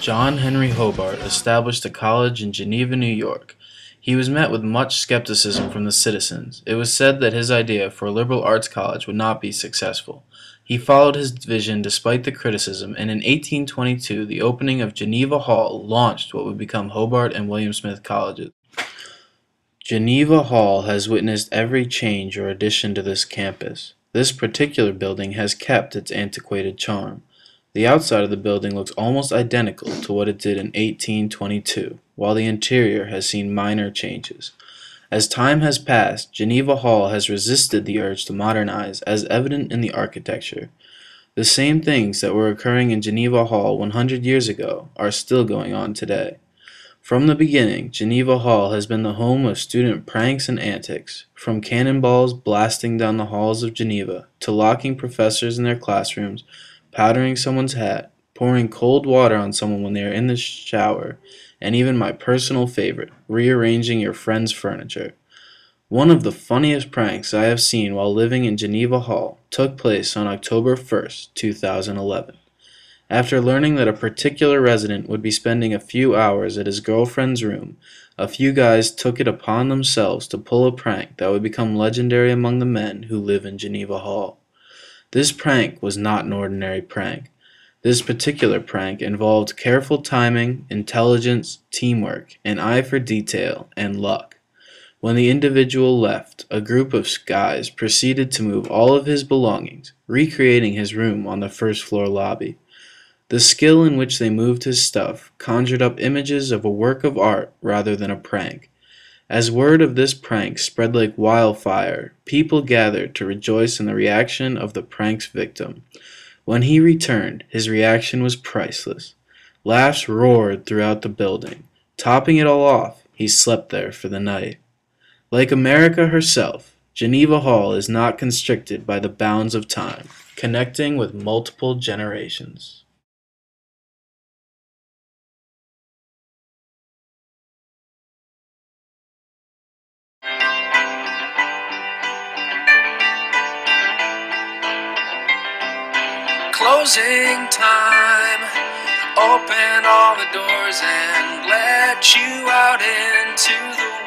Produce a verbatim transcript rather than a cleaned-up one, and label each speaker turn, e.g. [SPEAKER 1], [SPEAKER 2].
[SPEAKER 1] John Henry Hobart established a college in Geneva, New York. He was met with much skepticism from the citizens. It was said that his idea for a liberal arts college would not be successful. He followed his vision despite the criticism, and in eighteen twenty-two the opening of Geneva Hall launched what would become Hobart and William Smith Colleges. Geneva Hall has witnessed every change or addition to this campus. This particular building has kept its antiquated charm. The outside of the building looks almost identical to what it did in eighteen twenty-two, while the interior has seen minor changes. As time has passed, Geneva Hall has resisted the urge to modernize, as evident in the architecture. The same things that were occurring in Geneva Hall one hundred years ago are still going on today. From the beginning, Geneva Hall has been the home of student pranks and antics, from cannonballs blasting down the halls of Geneva, to locking professors in their classrooms, powdering someone's hat, pouring cold water on someone when they are in the shower, and even my personal favorite, rearranging your friend's furniture. One of the funniest pranks I have seen while living in Geneva Hall took place on October first, two thousand eleven. After learning that a particular resident would be spending a few hours at his girlfriend's room, a few guys took it upon themselves to pull a prank that would become legendary among the men who live in Geneva Hall. This prank was not an ordinary prank. This particular prank involved careful timing, intelligence, teamwork, an eye for detail, and luck. When the individual left, a group of guys proceeded to move all of his belongings, recreating his room on the first floor lobby. The skill in which they moved his stuff conjured up images of a work of art rather than a prank. As word of this prank spread like wildfire, people gathered to rejoice in the reaction of the prank's victim. When he returned, his reaction was priceless. Laughs roared throughout the building. Topping it all off, he slept there for the night. Like America herself, Geneva Hall is not constricted by the bounds of time, connecting with multiple generations.
[SPEAKER 2] Closing time. Open all the doors and let you out into the